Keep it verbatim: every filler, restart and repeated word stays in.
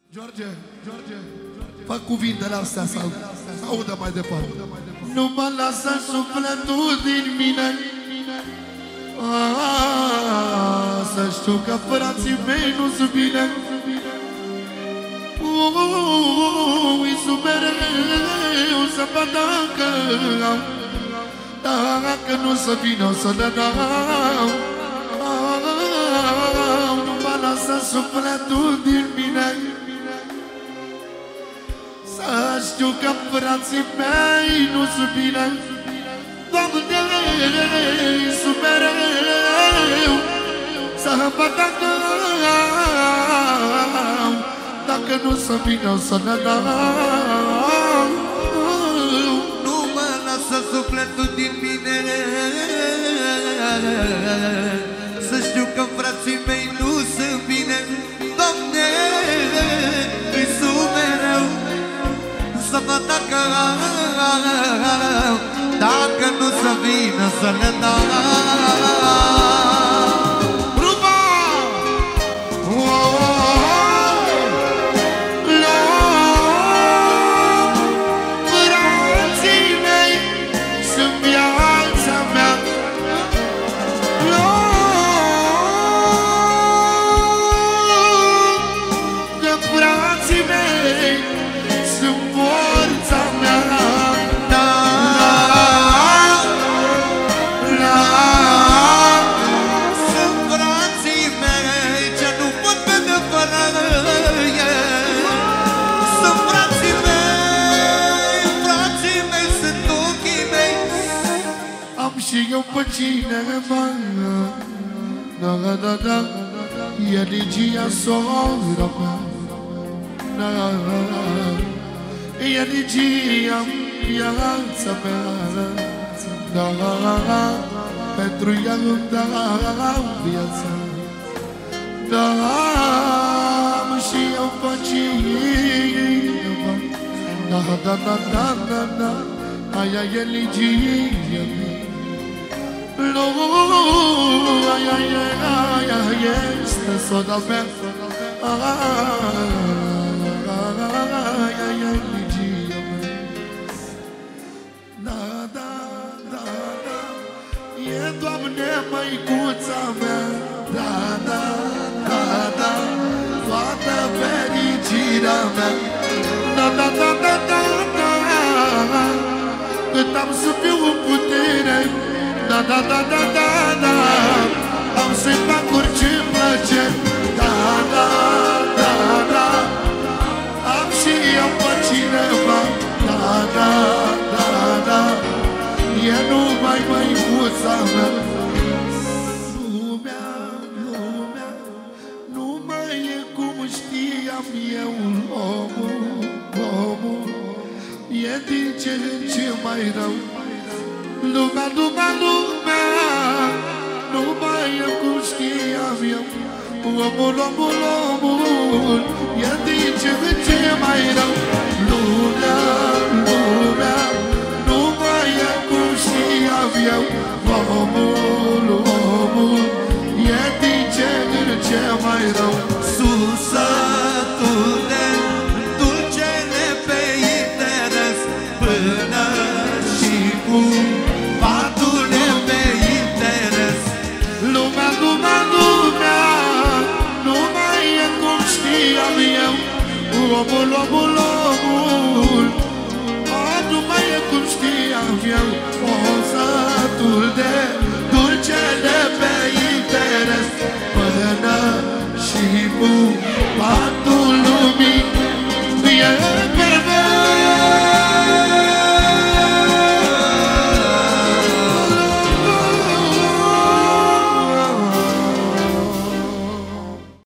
George, George, fă cuvintele astea să audă mai departe. Nu mă lasă sufletul din mine, să știu că frații mei nu sunt bine. Ui, sunt mereu să mă dacă, dacă nu să vină să le dau. Nu mă lasă sufletul din mine, să știu că frații mei nu sunt bine. Doamne, sunt mereu să mă dacă, dacă nu să vină să ne dau. Nu mă lasă sufletul din mine, să știu că frații mei nu sunt bine. Doamne, îi sunt mereu să mă dacă, dacă nu să vină să le dau. Și eu pe cineva, da, da, da, da, e regia sora mea, da, e regia viața mea, da, pentru ea îmi dau viața, da, și eu pe cineva, da, da, da, da, da, da, aia e regia mea. Lu, ai, ai, ai, ai, este soda mea. Ai, ai, ai, ligia mea. Da, da, da, da, e, Doamne, măicuța mea. Da, da, da, da, toată fericirea mea. Da, da, da, da, da, da, cât am să fiu în putere. Da, da, da, da, da, da, am să-i fac orice-mi place. Da, da, da, da, am și eu pe cineva. Da, da, da, da, e numai măicuța mea. Lumea, lumea, nu mai e cum știam eu. Omul, omul, e din ce în ce mai rău. Lumea, lumea, lumea, nu mai e cum știam eu. Omul, omul, omul, e din ce în ce mai rău. Lumea, lumea, nu mai e cum știam eu. Omul, omul, e din ce în ce mai rău. Susatul de dulcele pe interes, până și cu patule pe interes. Lumea, lumea, lumea, nu mai e cum știam eu. Omul, omul, omul, nu mai e cum știam eu. O, satul de dulcele pe interes, până și cu patule